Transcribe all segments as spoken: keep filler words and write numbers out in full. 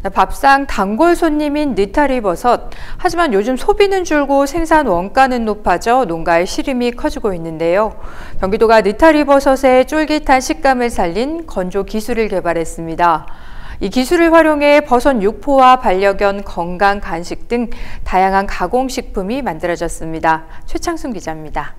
밥상 단골 손님인 느타리 버섯. 하지만 요즘 소비는 줄고 생산 원가는 높아져 농가의 시름이 커지고 있는데요. 경기도가 느타리 버섯의 쫄깃한 식감을 살린 건조 기술을 개발했습니다. 이 기술을 활용해 버섯 육포와 반려견 건강 간식 등 다양한 가공식품이 만들어졌습니다. 최창순 기자입니다.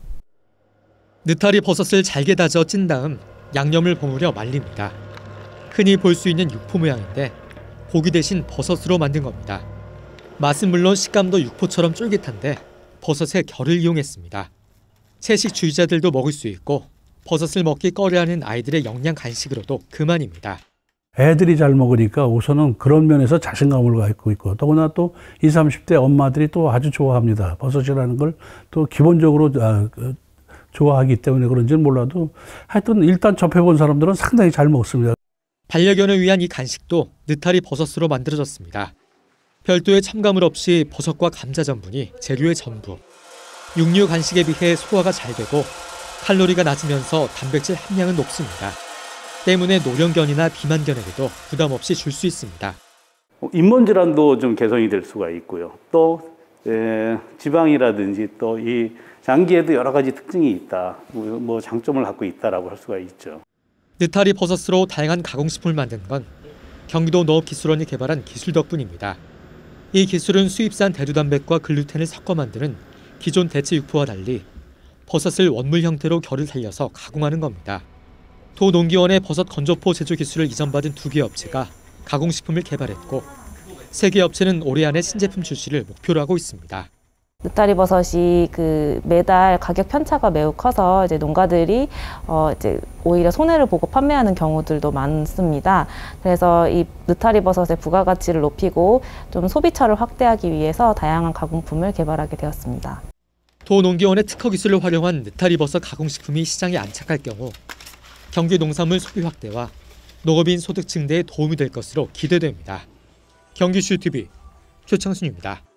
느타리 버섯을 잘게 다져 찐 다음 양념을 버무려 말립니다. 흔히 볼 수 있는 육포 모양인데 고기 대신 버섯으로 만든 겁니다. 맛은 물론 식감도 육포처럼 쫄깃한데 버섯의 결을 이용했습니다. 채식주의자들도 먹을 수 있고 버섯을 먹기 꺼려하는 아이들의 영양 간식으로도 그만입니다. 애들이 잘 먹으니까 우선은 그런 면에서 자신감을 갖고 있고, 더구나 또 이십, 삼십 대 엄마들이 또 아주 좋아합니다. 버섯이라는 걸 또 기본적으로 좋아하기 때문에 그런지는 몰라도 하여튼 일단 접해본 사람들은 상당히 잘 먹습니다. 반려견을 위한 이 간식도 느타리 버섯으로 만들어졌습니다. 별도의 첨가물 없이 버섯과 감자 전분이 재료의 전부. 육류 간식에 비해 소화가 잘 되고 칼로리가 낮으면서 단백질 함량은 높습니다. 때문에 노령견이나 비만견에게도 부담 없이 줄 수 있습니다. 잇몸 질환도 좀 개선이 될 수가 있고요. 또 에, 지방이라든지 또 이 장기에도 여러 가지 특징이 있다. 뭐 장점을 갖고 있다라고 할 수가 있죠. 느타리 버섯으로 다양한 가공식품을 만든 건 경기도 농업기술원이 개발한 기술 덕분입니다. 이 기술은 수입산 대두단백과 글루텐을 섞어 만드는 기존 대체 육포와 달리 버섯을 원물 형태로 결을 살려서 가공하는 겁니다. 도농기원의 버섯 건조포 제조 기술을 이전받은 두 개 업체가 가공식품을 개발했고 세 개 업체는 올해 안에 신제품 출시를 목표로 하고 있습니다. 느타리 버섯이 그 매달 가격 편차가 매우 커서 이제 농가들이 어 이제 오히려 손해를 보고 판매하는 경우들도 많습니다. 그래서 이 느타리 버섯의 부가가치를 높이고 좀 소비처를 확대하기 위해서 다양한 가공품을 개발하게 되었습니다. 도농기원의 특허 기술을 활용한 느타리 버섯 가공식품이 시장에 안착할 경우 경기 농산물 소비 확대와 농업인 소득 증대에 도움이 될 것으로 기대됩니다. 경기슈티비 최창순입니다.